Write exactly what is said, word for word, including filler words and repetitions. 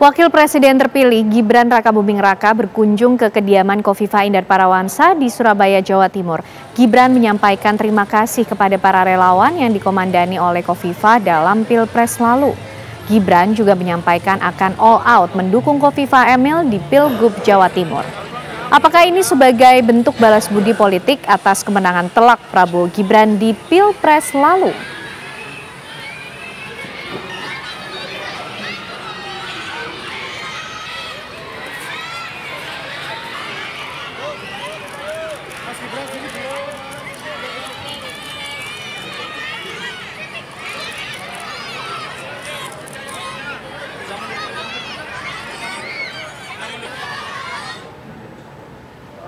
Wakil Presiden terpilih Gibran Rakabuming Raka berkunjung ke kediaman Khofifah Indar Parawansa di Surabaya, Jawa Timur. Gibran menyampaikan terima kasih kepada para relawan yang dikomandani oleh Khofifah dalam Pilpres lalu. Gibran juga menyampaikan akan all out mendukung Khofifah Emil di Pilgub Jawa Timur. Apakah ini sebagai bentuk balas budi politik atas kemenangan telak Prabowo Gibran di Pilpres lalu?